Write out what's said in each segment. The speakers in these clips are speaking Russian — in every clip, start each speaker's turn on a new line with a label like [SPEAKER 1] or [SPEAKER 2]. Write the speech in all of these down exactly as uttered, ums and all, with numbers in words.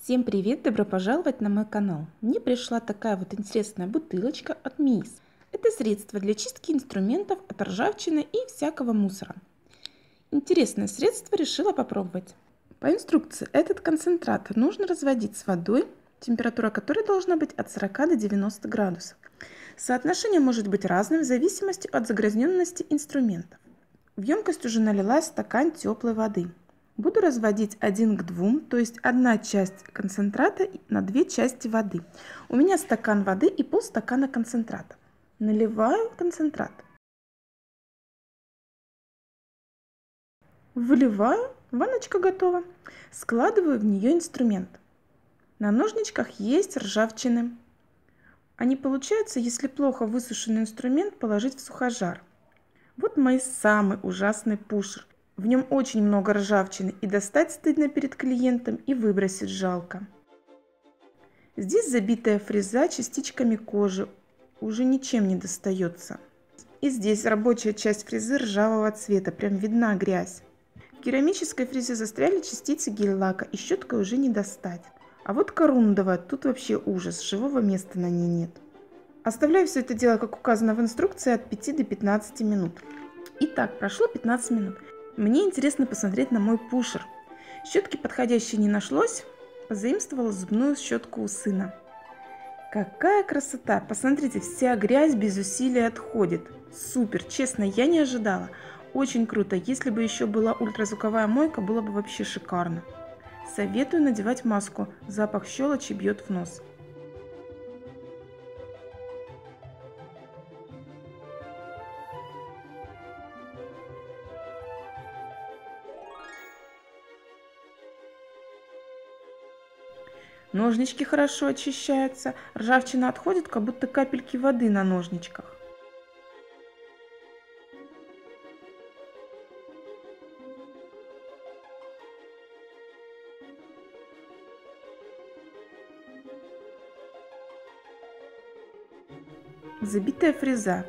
[SPEAKER 1] Всем привет! Добро пожаловать на мой канал! Мне пришла такая вот интересная бутылочка от МИИС. Это средство для чистки инструментов от ржавчины и всякого мусора. Интересное средство, решила попробовать. По инструкции этот концентрат нужно разводить с водой, температура которой должна быть от сорока до девяноста градусов. Соотношение может быть разным в зависимости от загрязненности инструментов. В емкость уже налила стакан теплой воды. Буду разводить один к двум, то есть одна часть концентрата на две части воды. У меня стакан воды и полстакана концентрата. Наливаю концентрат. Выливаю, ванночка готова. Складываю в нее инструмент. На ножничках есть ржавчины. Они получаются, если плохо высушенный инструмент положить в сухожар. Вот мой самый ужасный пушер. В нем очень много ржавчины, и достать стыдно перед клиентом, и выбросить жалко. Здесь забитая фреза частичками кожи, уже ничем не достается. И здесь рабочая часть фрезы ржавого цвета, прям видна грязь. В керамической фрезе застряли частицы гель-лака, и щеткой уже не достать. А вот корундовая, тут вообще ужас, живого места на ней нет. Оставляю все это дело, как указано в инструкции, от пяти до пятнадцати минут. Итак, прошло пятнадцать минут. Мне интересно посмотреть на мой пушер. Щетки подходящей не нашлось, позаимствовала зубную щетку у сына. Какая красота! Посмотрите, вся грязь без усилий отходит. Супер! Честно, я не ожидала. Очень круто. Если бы еще была ультразвуковая мойка, было бы вообще шикарно. Советую надевать маску. Запах щелочи бьет в нос. Ножнички хорошо очищаются, ржавчина отходит, как будто капельки воды на ножничках. Забитая фреза.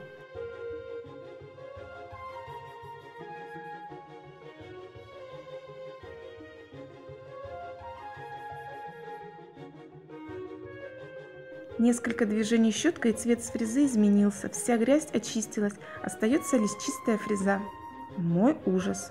[SPEAKER 1] Несколько движений щеткой, и цвет с фрезы изменился. Вся грязь очистилась. Остается лишь чистая фреза. Мой ужас.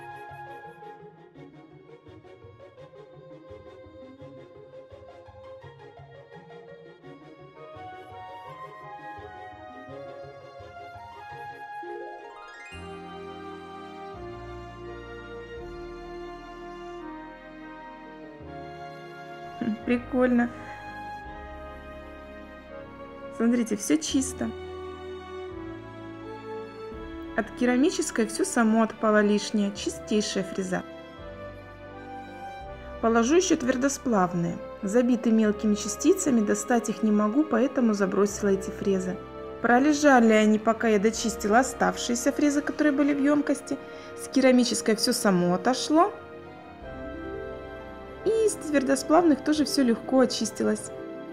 [SPEAKER 1] Прикольно. Смотрите, все чисто. От керамической все само отпало лишнее, чистейшая фреза. Положу еще твердосплавные. Забиты мелкими частицами, достать их не могу, поэтому забросила эти фрезы. Пролежали они, пока я дочистила оставшиеся фрезы, которые были в емкости. С керамической все само отошло. И из твердосплавных тоже все легко очистилось.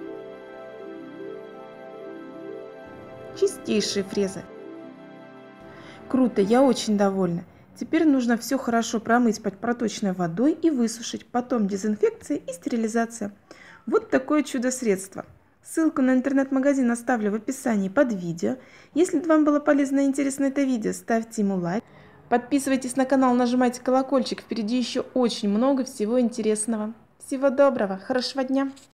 [SPEAKER 1] Чистейшие фрезы. Круто, я очень довольна. Теперь нужно все хорошо промыть под проточной водой и высушить. Потом дезинфекция и стерилизация. Вот такое чудо-средство. Ссылку на интернет-магазин оставлю в описании под видео. Если вам было полезно и интересно это видео, ставьте ему лайк. Подписывайтесь на канал, нажимайте колокольчик. Впереди еще очень много всего интересного. Всего доброго, хорошего дня!